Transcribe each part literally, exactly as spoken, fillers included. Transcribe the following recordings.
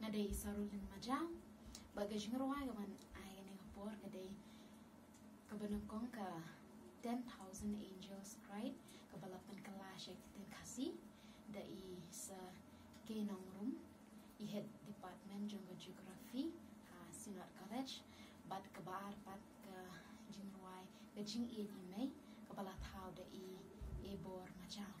ada isarulin majang bagai jengruai kaman ay ni kapor kadai kabanakong ka ten thousand angels right kabalapan kalasya titin kasi dai sa Kenong room i head department jong geography ha Sinat College bat kabar pat ka jengruai ka jing i imay kabalat how dai ebor majang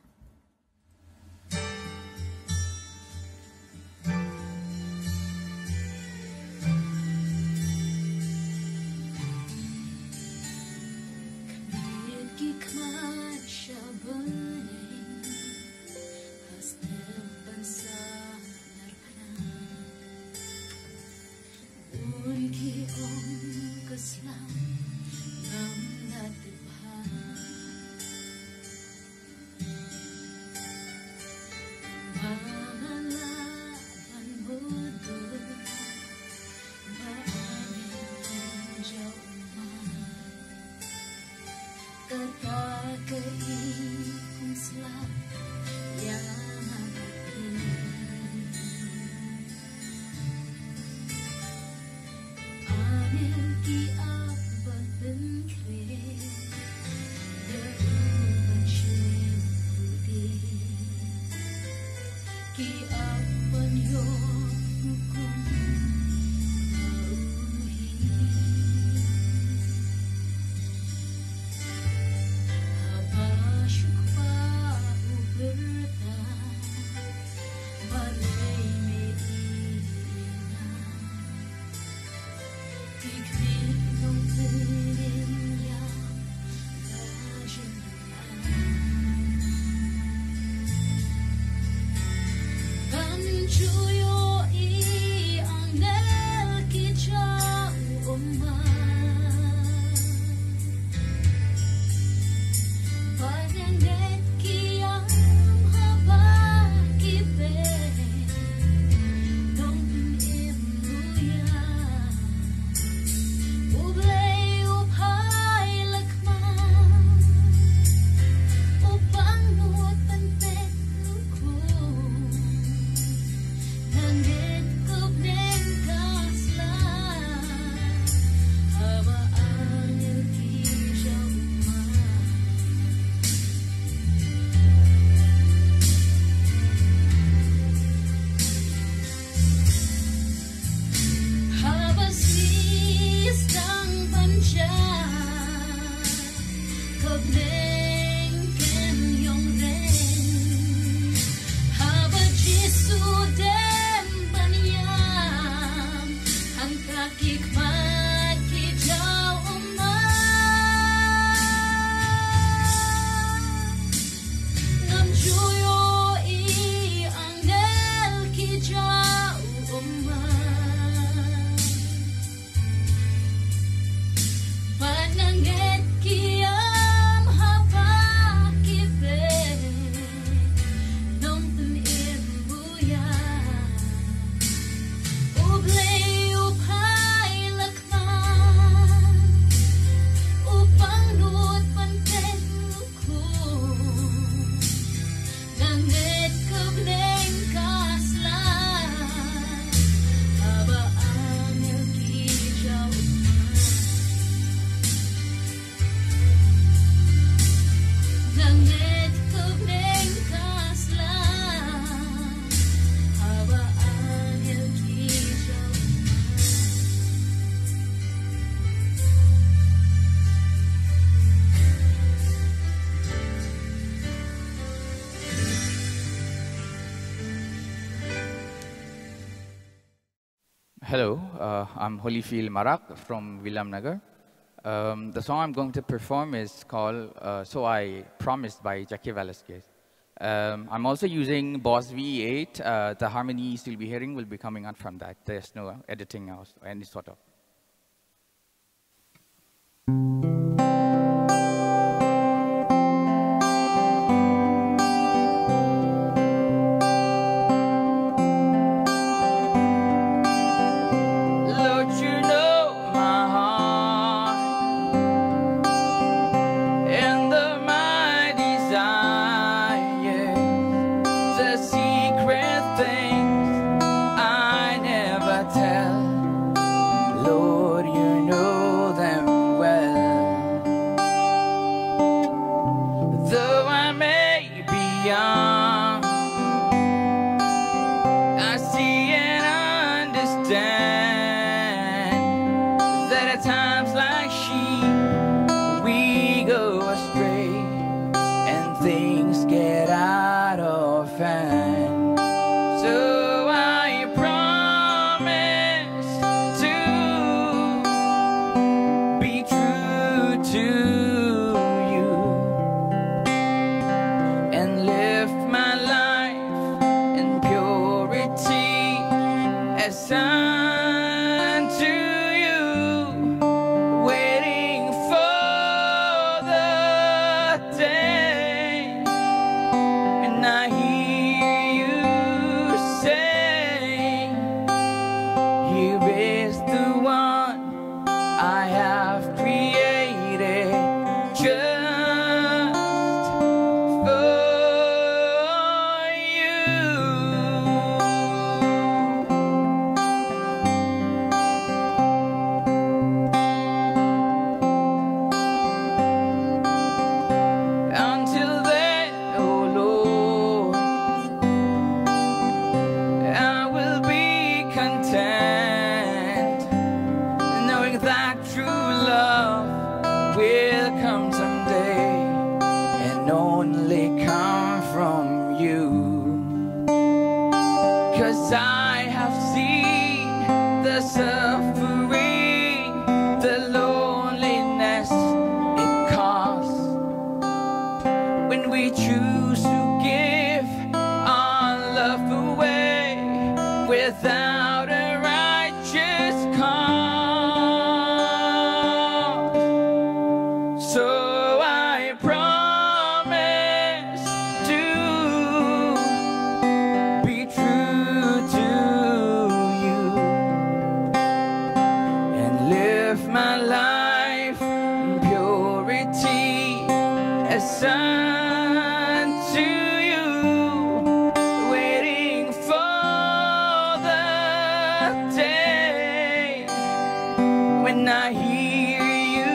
Hello, uh, I'm Holyfield Marak from Williamnagar. Um, the song I'm going to perform is called uh, So I Promised by Jackie Velasquez. Um, I'm also using Boss V eight. Uh, the harmonies you'll be hearing will be coming out from that. There's no editing or any sort of. Things I never understand that at times like sheep we go astray and things get out of hand. So I promise to be true to you and live my life in purity as unto you, waiting for the day when I hear you say, here is the one I have created just for you. Until then, oh Lord, I will be content, knowing that true love will come someday and only come from you. 'Cause I have seen the suffering, the loneliness it costs when we choose to give our love away without a righteous cause. So I promise to be true to you and live my life in purity as unto you, waiting for the day when I hear you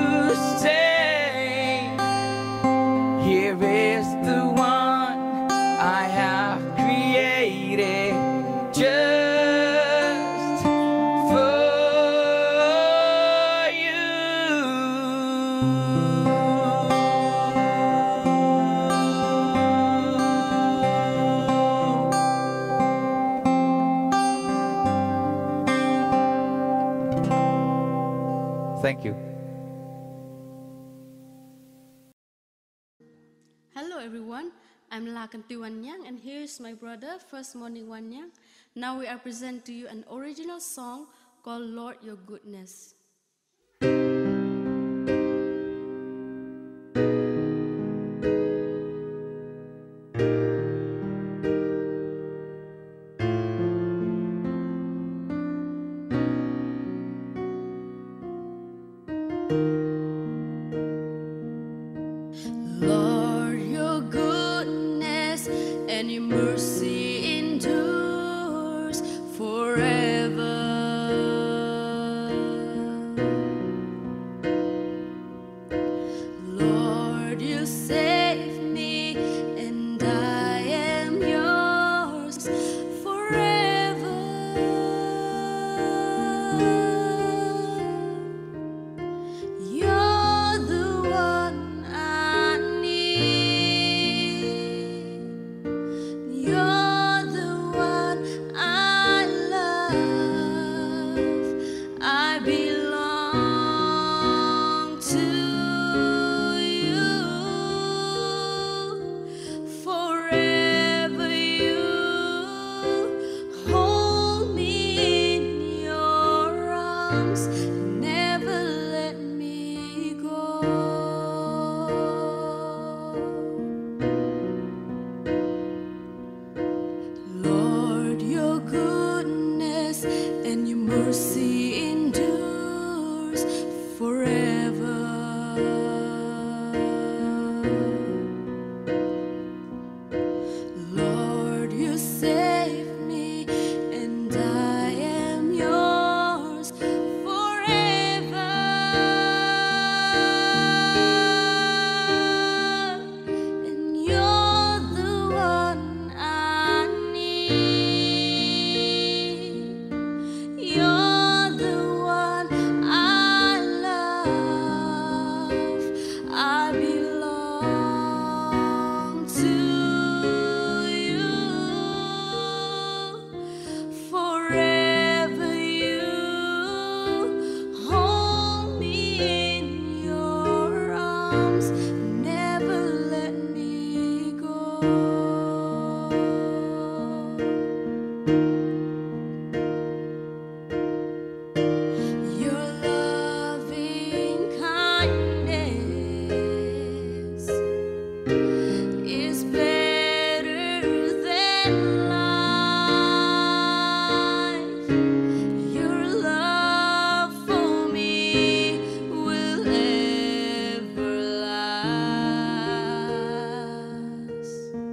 say, here is the one I have created just for you. Thank you. Hello everyone, I'm Lakyntiew Wanniang and here's my brother, First Morning Wanniang. Now we are present to you an original song called Lord Your Goodness. Lord, your goodness and your mercy endures forever. Lord, you save me and I am yours forever. You're the one I need. You're the one I love. I belong to you. Forever you hold me in your arms. Never let me go. Lord, your goodness and your mercy endures forever. Lord, you save me and I am yours forever. And you're the one I need. you're the one I love. I belong to you. Forever you hold me in your arms, never let me go. Your loving kindness is better than life. Your love for me will ever last.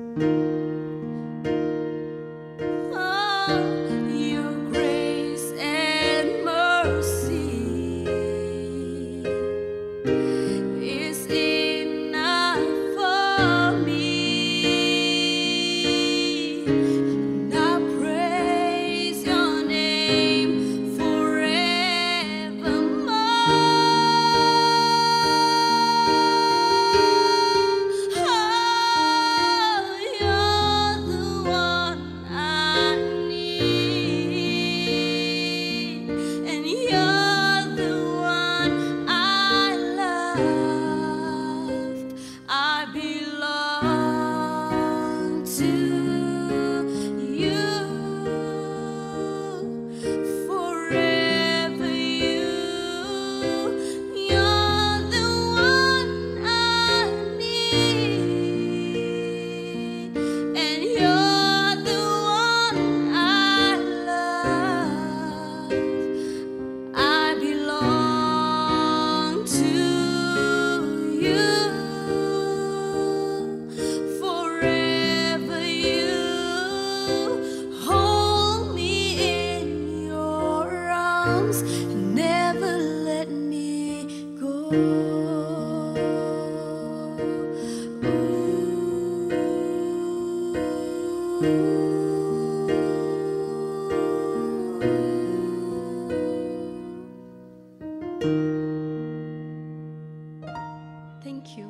Oh, your grace and mercy is enough for me. And I praise your name forevermore. Oh, you're the one I need, and you're the one I loved. I belong to you. Forever you, you're the one I need, and you're the one I love. I belong to you. Forever you hold me in your arms, never let me go. Thank you.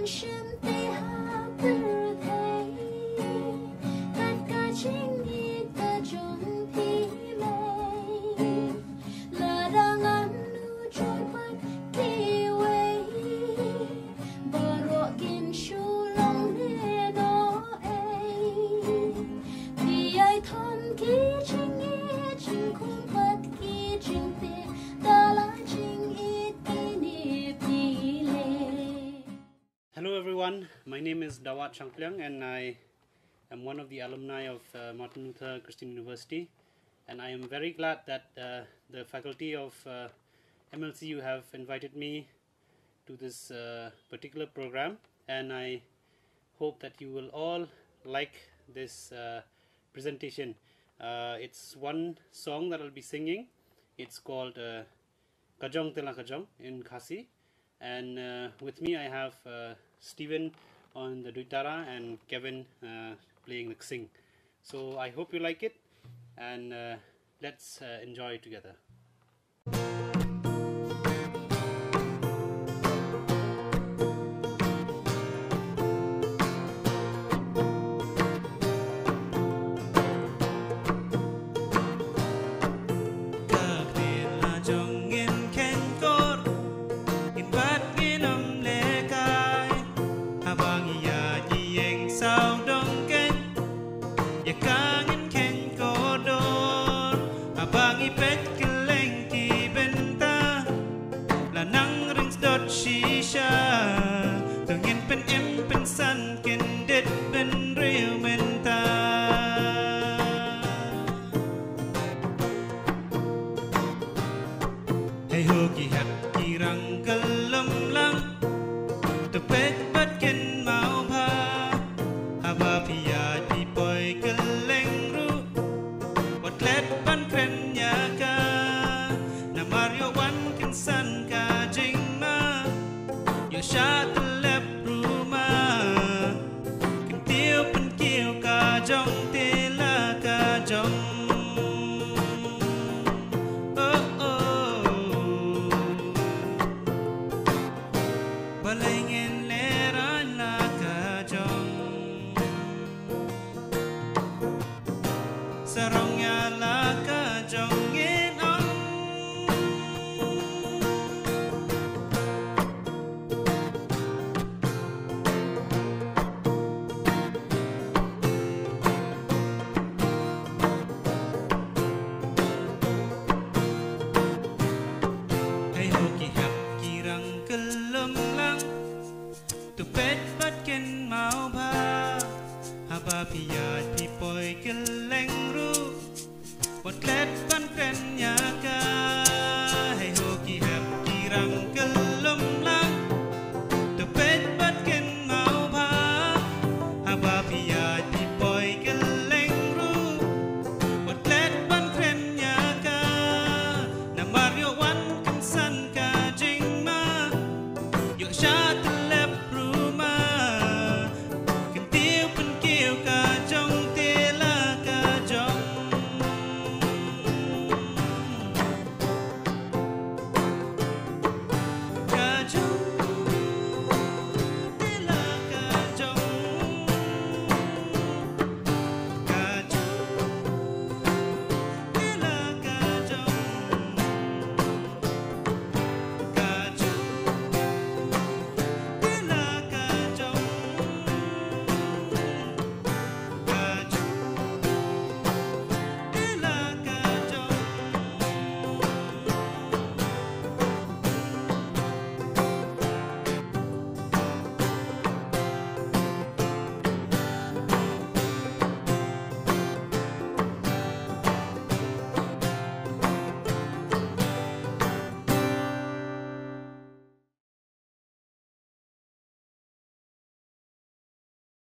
Hello everyone, my name is Dawat Changplyang and I am one of the alumni of uh, Martin Luther Christian University, and I am very glad that uh, the faculty of uh, M L C U have invited me to this uh, particular program, and I hope that you will all like this uh, presentation. Uh, it's one song that I'll be singing. It's called uh, Kajong Tela Kajong in Khasi, and uh, with me I have uh, Steven on the duitara and Kevin uh, playing the xing. So I hope you like it, and uh, let's uh, enjoy together. Piyat pipoy keleng ru, what let